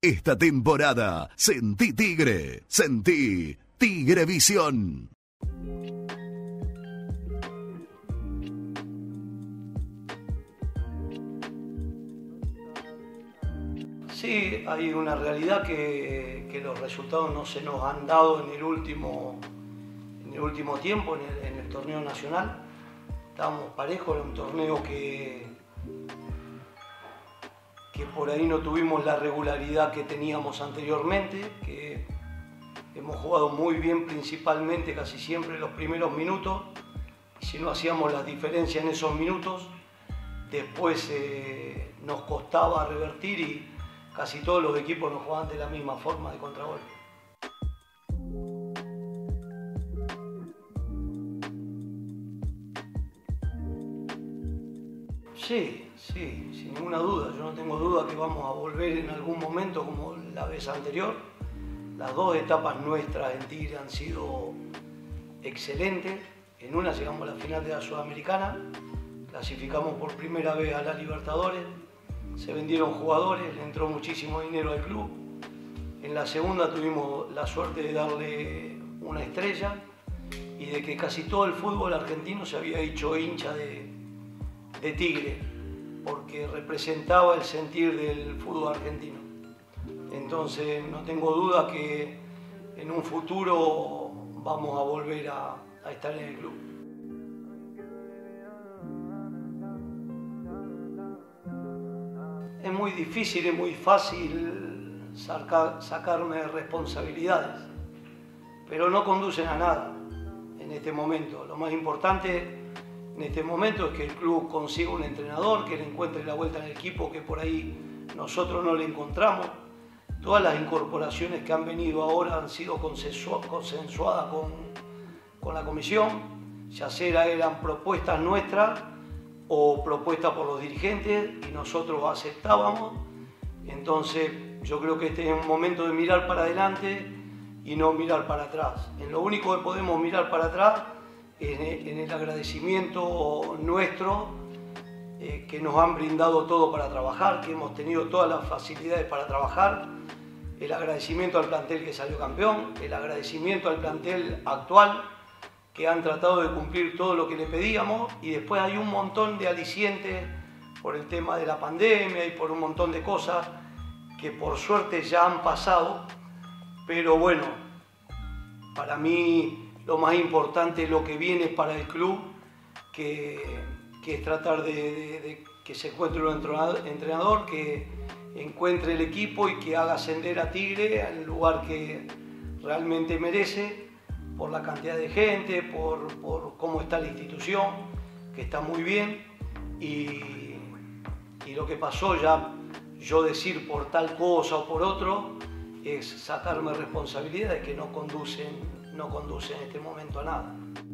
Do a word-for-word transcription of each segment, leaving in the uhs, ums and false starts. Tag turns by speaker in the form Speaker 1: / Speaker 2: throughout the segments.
Speaker 1: Esta temporada, sentí Tigre, sentí Tigrevisión.
Speaker 2: Sí, hay una realidad que, que los resultados no se nos han dado en el último, en el último tiempo, en el, en el torneo nacional. Estábamos parejos, era un torneo que, que por ahí no tuvimos la regularidad que teníamos anteriormente, que hemos jugado muy bien principalmente casi siempre los primeros minutos, y si no hacíamos las diferencias en esos minutos, después eh, nos costaba revertir y casi todos los equipos nos jugaban de la misma forma de contragolpe. Sí, sí, sin ninguna duda. Yo no tengo duda que vamos a volver en algún momento como la vez anterior. Las dos etapas nuestras en Tigre han sido excelentes. En una llegamos a la final de la Sudamericana, clasificamos por primera vez a la Libertadores. Se vendieron jugadores, le entró muchísimo dinero al club. En la segunda tuvimos la suerte de darle una estrella y de que casi todo el fútbol argentino se había hecho hincha de, de Tigre, porque representaba el sentir del fútbol argentino. Entonces no tengo duda que en un futuro vamos a volver a, a estar en el club. Es muy difícil, es muy fácil sacar, sacarme responsabilidades, pero no conducen a nada en este momento. Lo más importante en este momento es que el club consiga un entrenador, que le encuentre la vuelta en el equipo, que por ahí nosotros no le encontramos. Todas las incorporaciones que han venido ahora han sido consensuadas con, con la comisión, ya sea eran propuestas nuestras o propuesta por los dirigentes y nosotros aceptábamos. Entonces yo creo que este es un momento de mirar para adelante y no mirar para atrás. En lo único que podemos mirar para atrás es en el agradecimiento nuestro, eh, que nos han brindado todo para trabajar, que hemos tenido todas las facilidades para trabajar, el agradecimiento al plantel que salió campeón, el agradecimiento al plantel actual, que han tratado de cumplir todo lo que le pedíamos, y después hay un montón de alicientes por el tema de la pandemia y por un montón de cosas que por suerte ya han pasado, pero bueno, para mí lo más importante es lo que viene para el club, que, que es tratar de, de, de que se encuentre un entrenador, entrenador, que encuentre el equipo y que haga ascender a Tigre al lugar que realmente merece, por la cantidad de gente, por, por cómo está la institución, que está muy bien, y, y lo que pasó ya, yo decir por tal cosa o por otro, es sacarme responsabilidades que no conducen, no conducen en este momento a nada.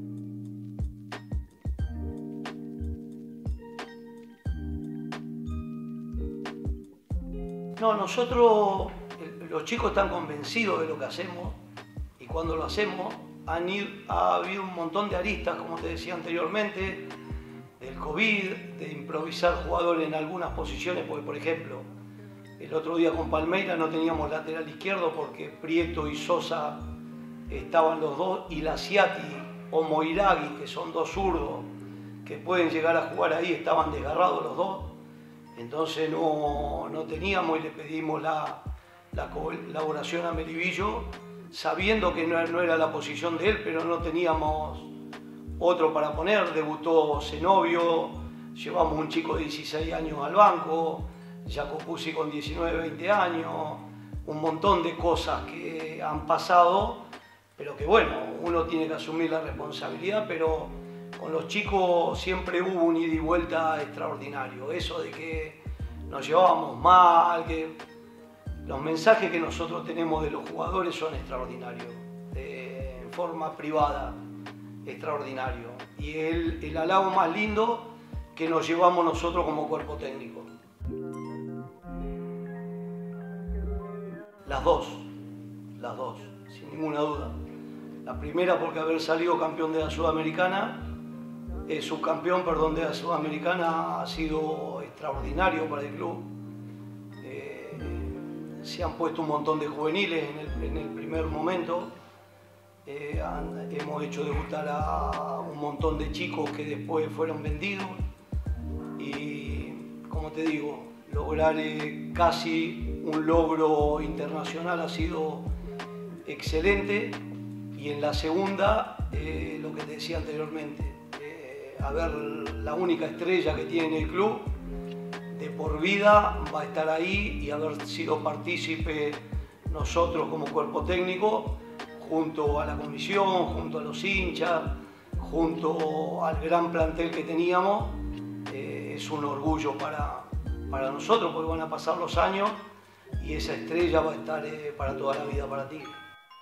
Speaker 2: No, nosotros, los chicos están convencidos de lo que hacemos, y cuando lo hacemos, Han ido, ha habido un montón de aristas, como te decía anteriormente, del COVID, de improvisar jugadores en algunas posiciones, porque por ejemplo, el otro día con Palmeiras no teníamos lateral izquierdo porque Prieto y Sosa estaban los dos, y Laciati o Moiragui, que son dos zurdos que pueden llegar a jugar ahí, estaban desgarrados los dos. Entonces no, no teníamos, y le pedimos la, la colaboración a Meribillo, sabiendo que no era la posición de él, pero no teníamos otro para poner. Debutó Zenobio, llevamos un chico de dieciséis años al banco, Jacopuzzi con diecinueve, veinte años, un montón de cosas que han pasado, pero que bueno, uno tiene que asumir la responsabilidad, pero con los chicos siempre hubo un ida y vuelta extraordinario. Eso de que nos llevábamos mal, que los mensajes que nosotros tenemos de los jugadores son extraordinarios, de, en forma privada, extraordinario. Y el, el halago más lindo que nos llevamos nosotros como cuerpo técnico. Las dos, las dos, sin ninguna duda. La primera porque haber salido campeón de la Sudamericana, eh, subcampeón, perdón, de la Sudamericana ha sido extraordinario para el club. se han puesto un montón de juveniles en el, en el primer momento. Eh, han, hemos hecho debutar a un montón de chicos que después fueron vendidos. Y como te digo, lograr eh, casi un logro internacional ha sido excelente. Y en la segunda, eh, lo que te decía anteriormente, eh, a ver, la única estrella que tiene el club de por vida va a estar ahí, y haber sido partícipe nosotros como cuerpo técnico, junto a la comisión, junto a los hinchas, junto al gran plantel que teníamos, eh, es un orgullo para, para nosotros, porque van a pasar los años y esa estrella va a estar eh, para toda la vida para ti.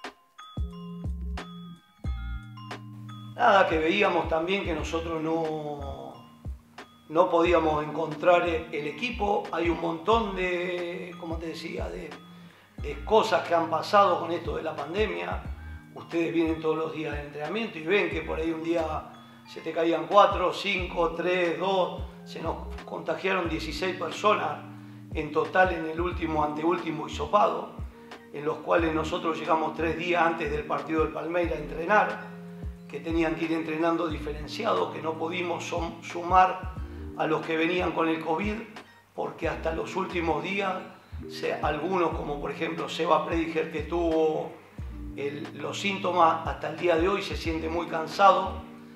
Speaker 2: Nada, que veíamos también que nosotros no, no podíamos encontrar el equipo. Hay un montón de, como te decía, de, de cosas que han pasado con esto de la pandemia. Ustedes vienen todos los días de entrenamiento y ven que por ahí un día se te caían cuatro, cinco, tres, dos, se nos contagiaron dieciséis personas en total en el último, anteúltimo hisopado, en los cuales nosotros llegamos tres días antes del partido del Palmeiras a entrenar, que tenían que ir entrenando diferenciado, que no pudimos sumar a los que venían con el COVID, porque hasta los últimos días, se, algunos como por ejemplo Seba Prediger, que tuvo el, los síntomas, hasta el día de hoy se siente muy cansado,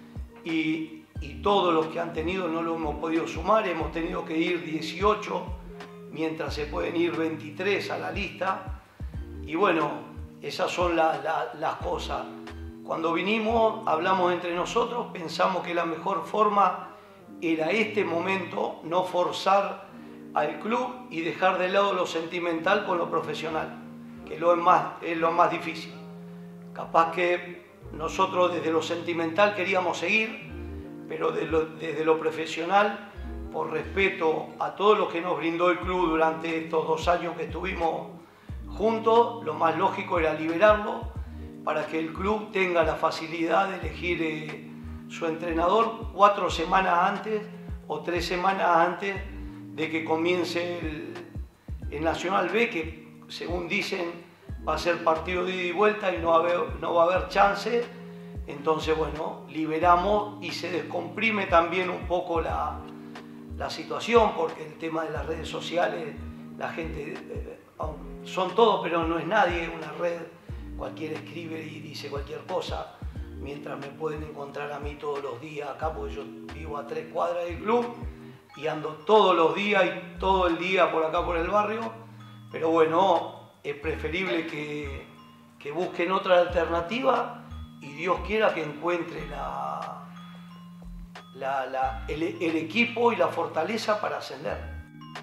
Speaker 2: y, y todos los que han tenido no lo hemos podido sumar. Hemos tenido que ir dieciocho, mientras se pueden ir veintitrés a la lista, y bueno, esas son la, la, las cosas. Cuando vinimos, hablamos entre nosotros, pensamos que la mejor forma era este momento, no forzar al club y dejar de lado lo sentimental con lo profesional, que lo es, más, es lo más difícil. Capaz que nosotros desde lo sentimental queríamos seguir, pero de lo, desde lo profesional, por respeto a todo lo que nos brindó el club durante estos dos años que estuvimos juntos, lo más lógico era liberarlo, para que el club tenga la facilidad de elegir eh, su entrenador cuatro semanas antes o tres semanas antes de que comience el, el Nacional B, que según dicen va a ser partido de ida y vuelta y no va a haber, no va a haber chance. Entonces, bueno, liberamos y se descomprime también un poco la, la situación, porque el tema de las redes sociales, la gente, eh, son todos, pero no es nadie, una red. Cualquiera escribe y dice cualquier cosa, mientras me pueden encontrar a mí todos los días acá, porque yo vivo a tres cuadras del club y ando todos los días y todo el día por acá por el barrio. Pero bueno, es preferible que, que busquen otra alternativa, y Dios quiera que encuentre la, la, la, el, el equipo y la fortaleza para ascender.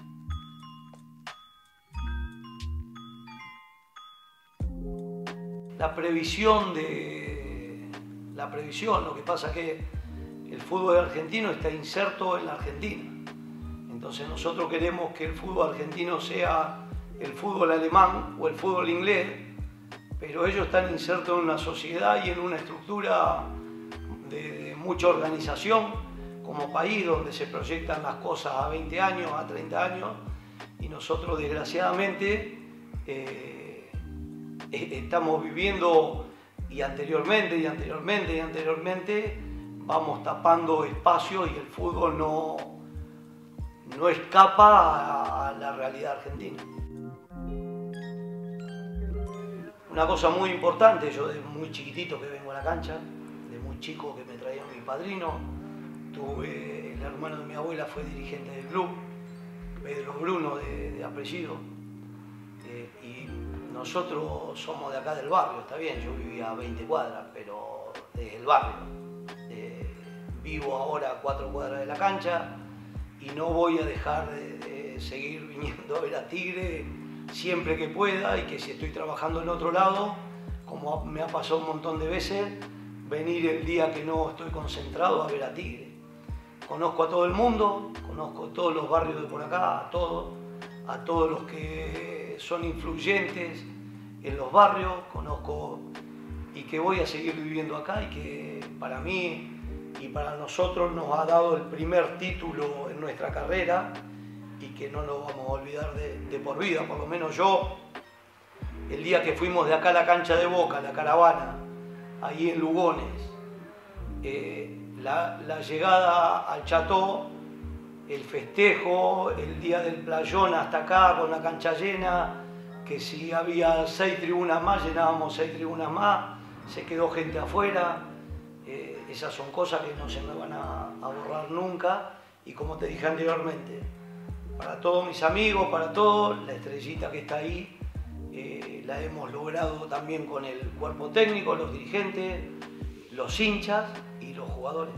Speaker 2: La previsión de la previsión, lo que pasa es que el fútbol argentino está inserto en la Argentina. Entonces nosotros queremos que el fútbol argentino sea el fútbol alemán o el fútbol inglés, pero ellos están insertos en una sociedad y en una estructura de, de mucha organización como país, donde se proyectan las cosas a veinte años, a treinta años, y nosotros desgraciadamente eh, estamos viviendo, y anteriormente, y anteriormente, y anteriormente, vamos tapando espacios y el fútbol no, no escapa a, a la realidad argentina. Una cosa muy importante, yo de muy chiquitito que vengo a la cancha, de muy chico que me traía mi padrino, tuve, el hermano de mi abuela fue dirigente del club, Pedro Bruno de, de apellido, eh, y nosotros somos de acá del barrio, está bien, yo vivía a veinte cuadras, pero desde el barrio. Eh, vivo ahora a cuatro cuadras de la cancha y no voy a dejar de, de seguir viniendo a ver a Tigre siempre que pueda, y que si estoy trabajando en otro lado, como me ha pasado un montón de veces, venir el día que no estoy concentrado a ver a Tigre. Conozco a todo el mundo, conozco todos los barrios de por acá, a todos, a todos los que son influyentes en los barrios, conozco, y que voy a seguir viviendo acá, y que para mí y para nosotros nos ha dado el primer título en nuestra carrera, y que no lo vamos a olvidar de, de por vida. Por lo menos yo el día que fuimos de acá a la cancha de Boca, la caravana, ahí en Lugones, eh, la, la llegada al Chateau, el festejo, el día del playón hasta acá con la cancha llena, que si había seis tribunas más, llenábamos seis tribunas más, se quedó gente afuera. Eh, esas son cosas que no se me van a, a borrar nunca. Y como te dije anteriormente, para todos mis amigos, para todos, la estrellita que está ahí, eh, la hemos logrado también con el cuerpo técnico, los dirigentes, los hinchas y los jugadores.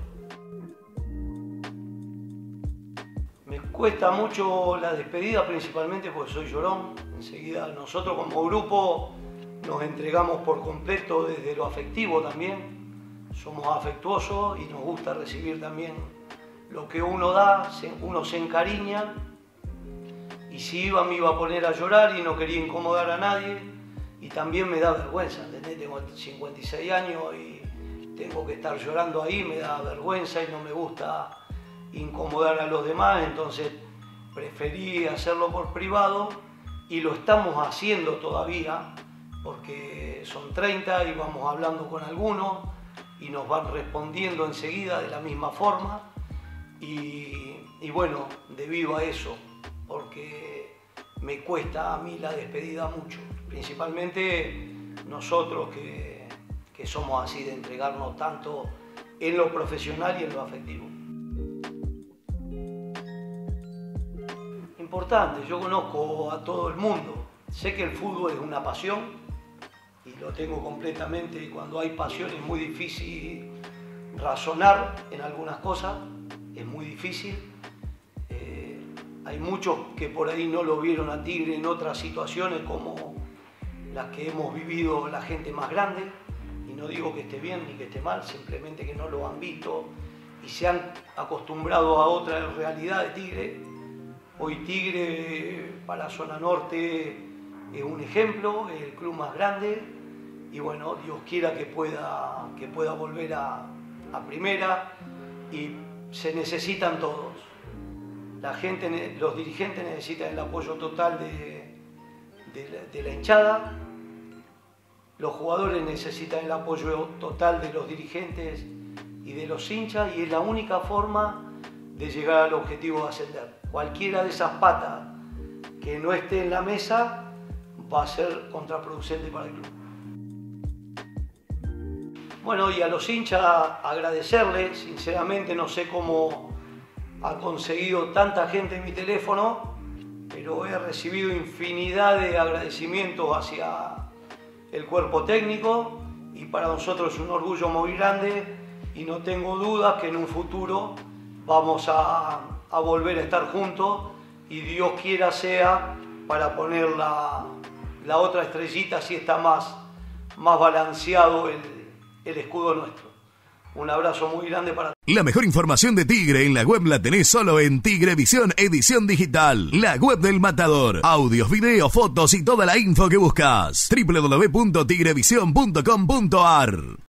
Speaker 2: Me cuesta mucho la despedida, principalmente porque soy llorón. Enseguida nosotros como grupo nos entregamos por completo desde lo afectivo también. Somos afectuosos y nos gusta recibir también lo que uno da, uno se encariña. Y si iba me iba a poner a llorar y no quería incomodar a nadie. Y también me da vergüenza, ¿entendés? Tengo cincuenta y seis años y tengo que estar llorando ahí, me da vergüenza y no me gusta incomodar a los demás, entonces preferí hacerlo por privado y lo estamos haciendo todavía porque son treinta y vamos hablando con algunos y nos van respondiendo enseguida de la misma forma y, y bueno, debido a eso, porque me cuesta a mí la despedida mucho, principalmente nosotros que, que somos así de entregarnos tanto en lo profesional y en lo afectivo. Importante, yo conozco a todo el mundo, sé que el fútbol es una pasión y lo tengo completamente, y cuando hay pasión es muy difícil razonar en algunas cosas, es muy difícil. Eh, hay muchos que por ahí no lo vieron a Tigre en otras situaciones como las que hemos vivido la gente más grande, y no digo que esté bien ni que esté mal, simplemente que no lo han visto y se han acostumbrado a otra realidad de Tigre. Hoy Tigre para la zona norte es un ejemplo, es el club más grande y bueno, Dios quiera que pueda, que pueda volver a, a primera y se necesitan todos. La gente, los dirigentes necesitan el apoyo total de, de, la, de la hinchada, los jugadores necesitan el apoyo total de los dirigentes y de los hinchas y es la única forma de llegar al objetivo de ascender. Cualquiera de esas patas que no esté en la mesa va a ser contraproducente para el club. Bueno, y a los hinchas agradecerles, sinceramente no sé cómo ha conseguido tanta gente en mi teléfono, pero he recibido infinidad de agradecimientos hacia el cuerpo técnico y para nosotros es un orgullo muy grande y no tengo dudas que en un futuro vamos a, a volver a estar juntos y Dios quiera sea para poner la, la otra estrellita si está más, más balanceado el, el escudo nuestro. Un abrazo muy grande para todos.
Speaker 1: La mejor información de Tigre en la web la tenés solo en Tigrevisión Edición Digital, la web del Matador. Audios, videos, fotos y toda la info que buscas. doble u doble u doble u punto tigrevisión punto com punto a r